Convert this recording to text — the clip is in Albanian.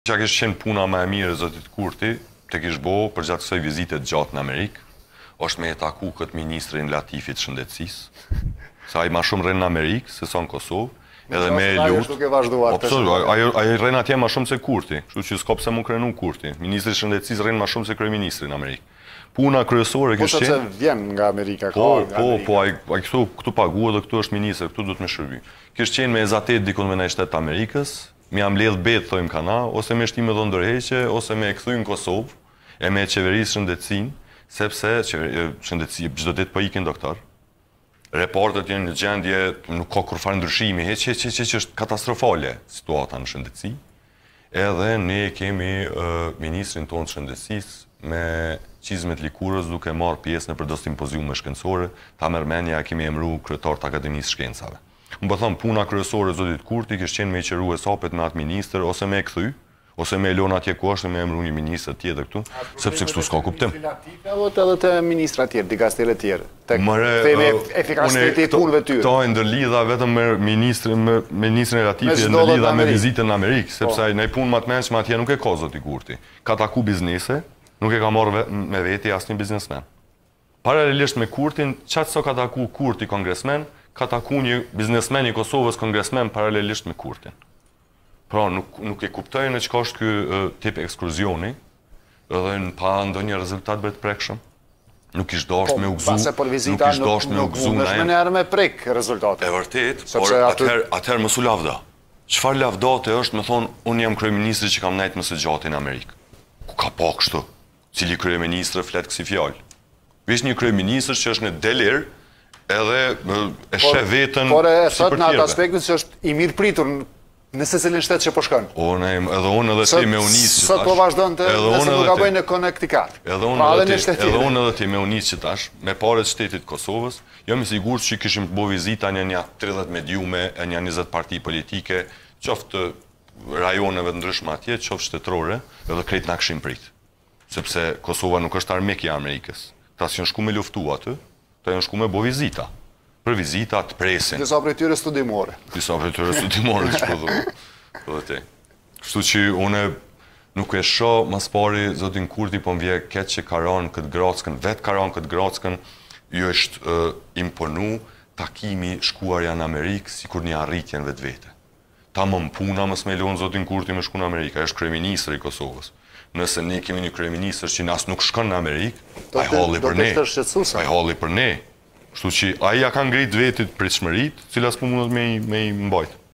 Që kështë qenë puna më e mirë e Zotit Kurti, të kishë bo për gjatë kësaj vizitet gjatë në Amerikë, është me e taku këtë ministrin Latifit shëndetësisë. Sa ai ma shumë rrenë në Amerikë, se sa në Kosovë, edhe me e lutë. Ajo rrenë atje ma shumë se Kurti, kështu që s'ka pse mu krenu Kurti. Ministri shëndetësisë rrenë ma shumë se kryeministri në Amerikë. Puna kryesore kështë qenë... Po se vjen nga Amerika. Po, ai këtu paguë dhe këtu është ministër, këtu du të me shërby. Kështë qenë me ezatet dikon me në shtetë Amerikës, mi am ledh betë, thojmë kana, ose me shtime dhe ndërheqe, ose me e këthuj në Kosovë, e me qeverisë shëndetësin, sepse shëndetësi çdo ditë po ikin doktor. Reportet janë në gjendje, nuk ka kur farë ndryshimi, që është katastrofale situata në shëndetësi. Edhe ne kemi ministrin tonë të shëndetësisë me qizmet likurës duke marrë pjesë në për do simpoziume shkencore, ta mërmenja kemi emru kryetar të Akademisë Shkencave. Më po thëmë, puna kryesore Zotit Kurti kështë qenë me i qeru e sapet me atë minister, ose me e këthy, ose me e lona atje ku është me emru një minister tjetër këtu, sepse kështu s'ka kuptim. Edhe të ministra tjerë, dikastere tjerë, të theme efikasiteti i punëve tyre. Ta e ndërlidha vetëm me ministrin e Latifit e ndërlidha me vizitën në Amerikë, sepse ne punë më të mençme atje nuk e ka Zoti Kurti. Ka taku biznese, nuk e ka marrë me veti asnjë biznesmen. Paralelisht me Kurtin, qatë so ka taku Kurti kongresmen, ka taku një biznesmen i Kosovës kongresmen paralelisht me Kurtin. Pra, nuk e kuptojnë në qka është kjo tip ekskurzioni, edhe në pa ndonjë rezultat bëjt prekshëm. Nuk ishtë dasht me u gzu, nuk ishtë dasht me u gzu në e. Nuk me prek rezultate. E vërtet, por atëherë mësu lavda. Qëfar lavdate është me thonë, unë jam kryeministri që kam nejtë më së gjatë në Amerikë. Ku ka pa kështu? Cili kryeministri flet kësi fjallë? Vish një kryeministri që është në delir, edhe e shë vetën por e thot në atë aspektin që është i mirë pritur nëse cilin shtetë që po shkon. Edhe unë edhe ti me unisë që tash. Sot po vazhdojnë të nëse nuk ka bëjnë në Connecticut. Edhe unë edhe ti me unisë që tash, me paret shtetit Kosovës, jam i sigur që kishim të bo vizita një 30 mediume, një 20 parti politike, qoftë rajoneve të ndryshme atje, qoftë shtetërore, edhe krejt nga këshim prit. Sepse Kosova nuk është armik i Amerikës. Ta si janë shku me luftu aty, ta janë shku me bo vizita. Për vizita të presin. Disa për tyre studimore. Disa për tyre studimore, kështu që une nuk e sho mas pari Zotin Kurti po më vje ketë që karan këtë Grackën, vetë karan këtë Grackën, ju është imponu takimi shkuarja në Amerikë si kur një arritjen vetë vete. Ta më puna mës me lonë Zotin Kurti me shku në Amerikë, e është kryeministri i Kosovës. Nëse ne kemi një kryeministër që nas nuk shkon në Amerikë, a i halli për ne. A i halli për ne. Kështu që aja ka ngrit vetit pritshmërit, cilas po mundet me i mbajt.